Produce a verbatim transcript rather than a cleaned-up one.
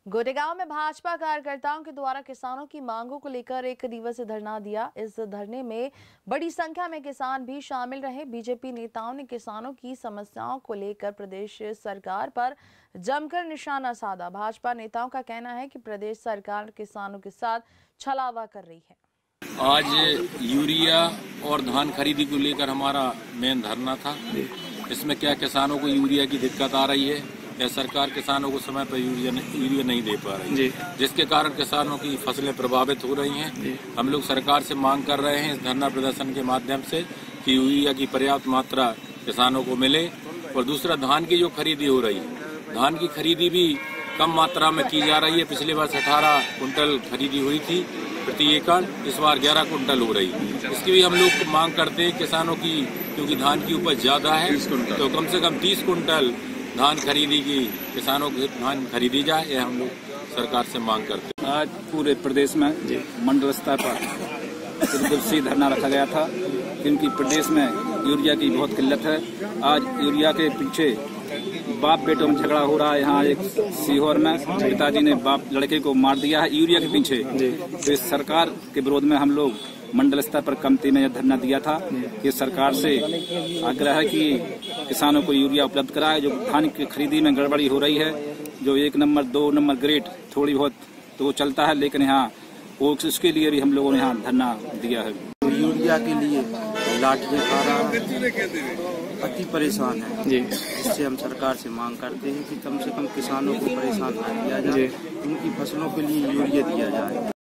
गोरेगांव में भाजपा कार्यकर्ताओं के द्वारा किसानों की मांगों को लेकर एक दिवसीय धरना दिया। इस धरने में बड़ी संख्या में किसान भी शामिल रहे। बीजेपी नेताओं ने किसानों की समस्याओं को लेकर प्रदेश सरकार पर जमकर निशाना साधा। भाजपा नेताओं का कहना है कि प्रदेश सरकार किसानों के साथ छलावा कर रही है। आज यूरिया और धान खरीदी को लेकर हमारा मेन धरना था। इसमें क्या किसानों को यूरिया की दिक्कत आ रही है या सरकार किसानों को समय पर यूरिया यूरिया नहीं दे पा रही है, जिसके कारण किसानों की फसलें प्रभावित हो रही हैं। हम लोग सरकार से मांग कर रहे हैं इस धरना प्रदर्शन के माध्यम से कि यूरिया की पर्याप्त मात्रा किसानों को मिले। और दूसरा, धान की जो खरीदी हो रही है, धान की खरीदी भी कम मात्रा में की जा रही है। पिछले वर्ष अठारह कुंटल खरीदी हुई थी प्रति एकड़, इस बार ग्यारह कुंटल हो रही है। इसकी भी हम लोग मांग करते हैं किसानों की, क्योंकि धान की उपज ज्यादा है तो कम से कम तीस कुंटल धान खरीदी की किसानों की धान खरीदी जाए, यह हम लोग सरकार से मांग करते हैं। आज पूरे प्रदेश में मंडल स्तर पर दिवसीय धरना रखा गया था, क्योंकि प्रदेश में यूरिया की बहुत किल्लत है। आज यूरिया के पीछे बाप बेटों में झगड़ा हो रहा है। यहाँ एक सीहोर में पिताजी ने बाप लड़के को मार दिया है यूरिया के पीछे। तो इस सरकार के विरोध में हम लोग मंडल स्तर पर कमेटी में यह धरना दिया था कि सरकार से आग्रह है कि किसानों को यूरिया उपलब्ध कराए। जो धान की खरीदी में गड़बड़ी हो रही है, जो एक नंबर दो नंबर ग्रेड थोड़ी बहुत तो वो चलता है, लेकिन यहाँ वो उसके लिए भी हम लोगों ने यहाँ धरना दिया है। यूरिया के लिए लाठियां खा रहा अति परेशान है, जिससे हम सरकार से मांग करते हैं कि कम से कम किसानों को परेशान न किया जाए, उनकी फसलों के लिए यूरिया दिया जाए।